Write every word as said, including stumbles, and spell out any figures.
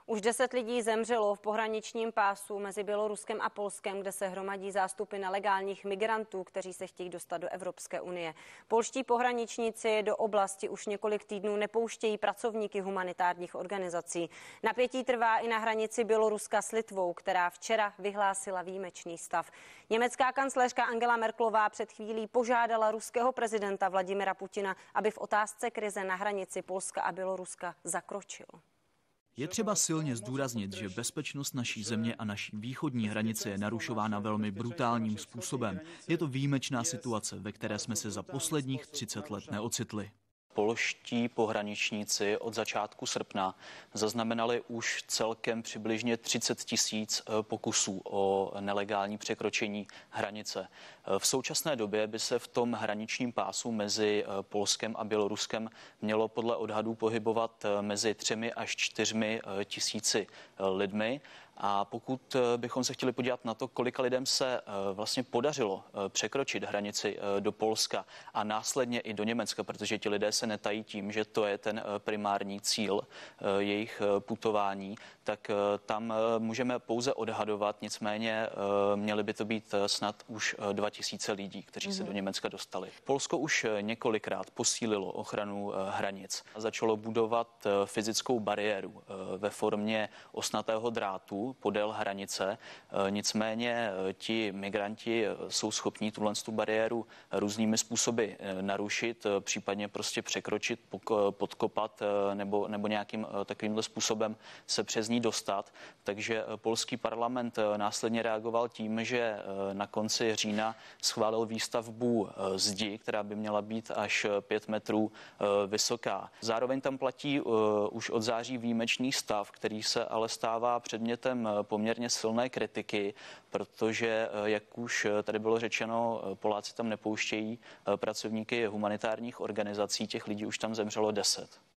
Už deset lidí zemřelo v pohraničním pásu mezi Běloruskem a Polskem, kde se hromadí zástupy nelegálních migrantů, kteří se chtějí dostat do Evropské unie. Polští pohraničníci do oblasti už několik týdnů nepouštějí pracovníky humanitárních organizací. Napětí trvá i na hranici Běloruska s Litvou, která včera vyhlásila výjimečný stav. Německá kancléřka Angela Merkelová před chvílí požádala ruského prezidenta Vladimira Putina, aby v otázce krize na hranici Polska a Běloruska zakročil. Je třeba silně zdůraznit, že bezpečnost naší země a naší východní hranice je narušována velmi brutálním způsobem. Je to výjimečná situace, ve které jsme se za posledních třicet let neocitli. Polští pohraničníci od začátku srpna zaznamenali už celkem přibližně třicet tisíc pokusů o nelegální překročení hranice. V současné době by se v tom hraničním pásu mezi Polskem a Běloruskem mělo podle odhadů pohybovat mezi třemi až čtyřmi tisíci lidmi. A pokud bychom se chtěli podívat na to, kolika lidem se vlastně podařilo překročit hranici do Polska a následně i do Německa, protože ti lidé se netají tím, že to je ten primární cíl jejich putování, tak tam můžeme pouze odhadovat, nicméně měly by to být snad už dva tisíce lidí, kteří se do Německa dostali. Polsko už několikrát posílilo ochranu hranic. Začalo budovat fyzickou bariéru ve formě ostnatého drátu podél hranice. Nicméně ti migranti jsou schopní tuhle bariéru různými způsoby narušit, případně prostě překročit, podkopat nebo, nebo nějakým takovýmhle způsobem se přes ní dostat. Takže polský parlament následně reagoval tím, že na konci října schválil výstavbu zdi, která by měla být až pět metrů vysoká. Zároveň tam platí už od září výjimečný stav, který se ale stává předmětem poměrně silné kritiky, protože, jak už tady bylo řečeno, Poláci tam nepouštějí pracovníky humanitárních organizací, těch lidí už tam zemřelo deset.